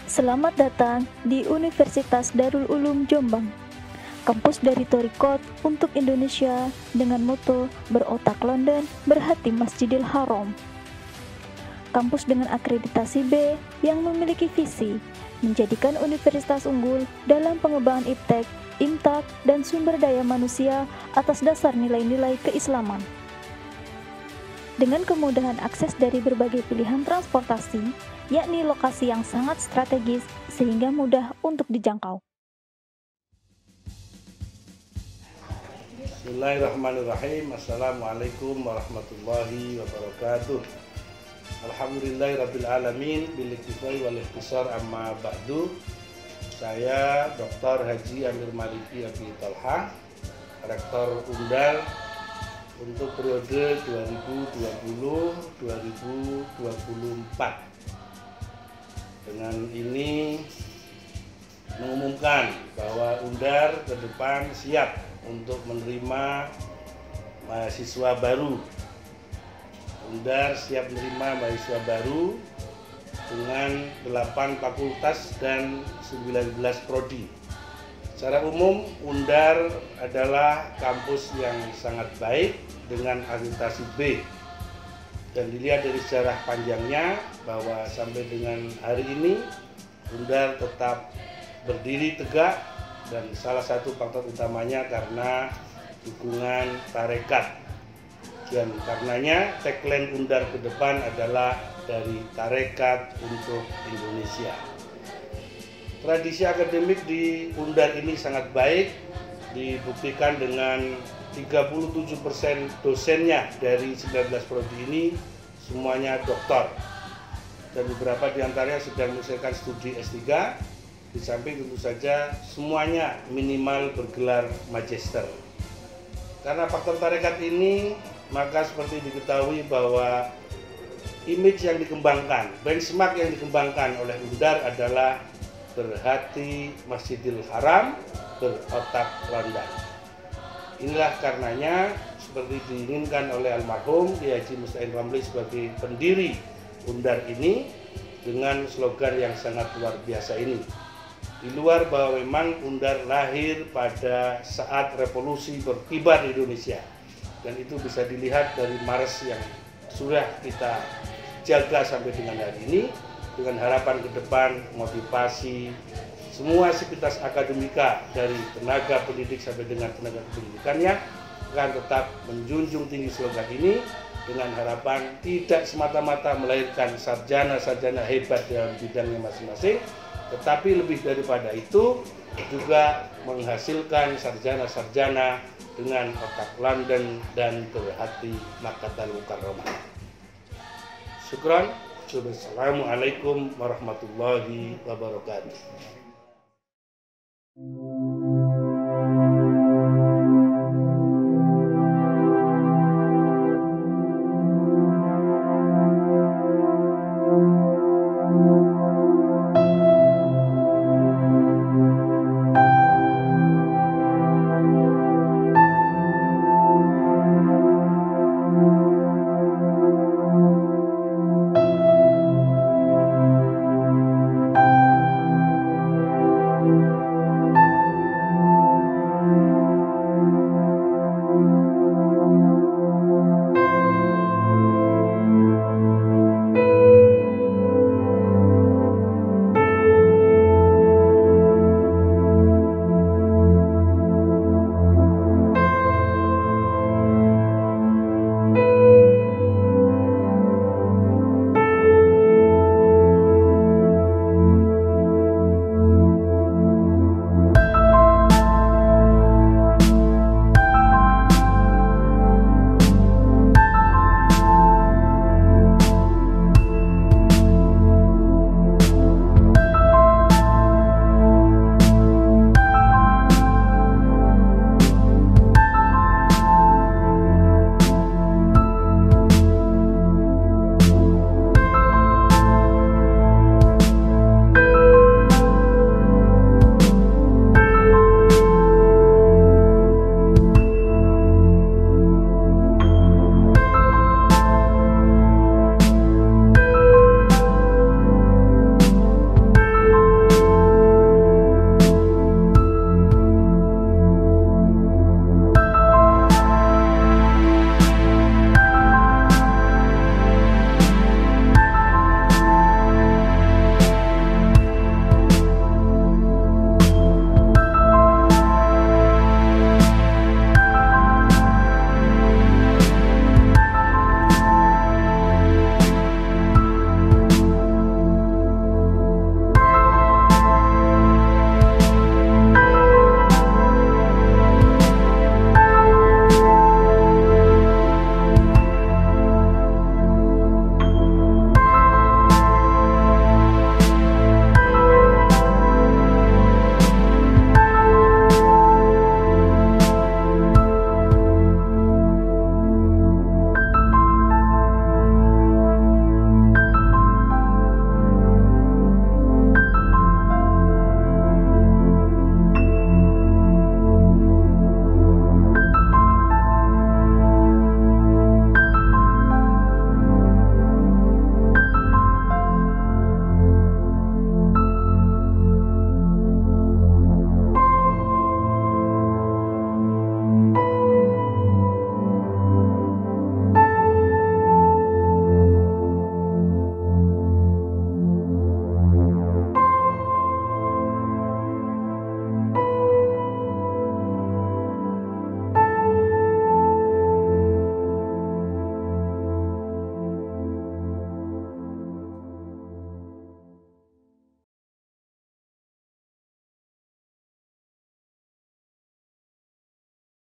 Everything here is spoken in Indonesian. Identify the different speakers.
Speaker 1: Selamat datang di Universitas Darul Ulum Jombang, kampus dari Thoriqot untuk Indonesia dengan moto berotak London, berhati Masjidil Haram. Kampus dengan akreditasi B yang memiliki visi menjadikan universitas unggul dalam pengembangan iptek, imtak, dan sumber daya manusia atas dasar nilai-nilai keislaman. Dengan kemudahan akses dari berbagai pilihan transportasi, yakni lokasi yang sangat strategis sehingga mudah untuk dijangkau.
Speaker 2: Bismillahirrahmanirrahim. Assalamualaikum warahmatullahi wabarakatuh. Alhamdulillahirabbil alamin bil iktifai wal ikhtisar amma ba'du. Saya Dr. Haji Amir Maliki Abi Talha, Rektor Undar untuk periode 2020-2024. Dengan ini mengumumkan bahwa Undar ke depan siap untuk menerima mahasiswa baru. Undar siap menerima mahasiswa baru dengan 8 fakultas dan 19 prodi. Secara umum, Undar adalah kampus yang sangat baik dengan akreditasi B. Dan dilihat dari sejarah panjangnya bahwa sampai dengan hari ini Undar tetap berdiri tegak, dan salah satu faktor utamanya karena dukungan tarekat. Dan karenanya tagline Undar ke depan adalah dari tarekat untuk Indonesia. Tradisi akademik di Undar ini sangat baik, dibuktikan dengan 37% dosennya dari 19 prodi ini semuanya doktor, dan beberapa diantaranya sedang menyelesaikan studi S3. Di samping tentu saja semuanya minimal bergelar magister. Karena faktor tarekat ini, maka seperti diketahui bahwa image yang dikembangkan, benchmark yang dikembangkan oleh Undar adalah berhati Masjidil Haram, berotak London. Inilah karenanya seperti diinginkan oleh almarhum Kiai Haji Musta'in Ramli sebagai pendiri Undar ini dengan slogan yang sangat luar biasa ini. Di luar bahwa memang Undar lahir pada saat revolusi berkibar di Indonesia, dan itu bisa dilihat dari Mars yang sudah kita jaga sampai dengan hari ini, dengan harapan ke depan motivasi semua sivitas akademika dari tenaga pendidik sampai dengan tenaga pendidikannya akan tetap menjunjung tinggi slogan ini, dengan harapan tidak semata-mata melahirkan sarjana-sarjana hebat dalam bidangnya masing-masing, tetapi lebih daripada itu juga menghasilkan sarjana-sarjana dengan otak London dan berhati Makkatal Mukarramah. Syukran. Wassalamualaikum warahmatullahi wabarakatuh.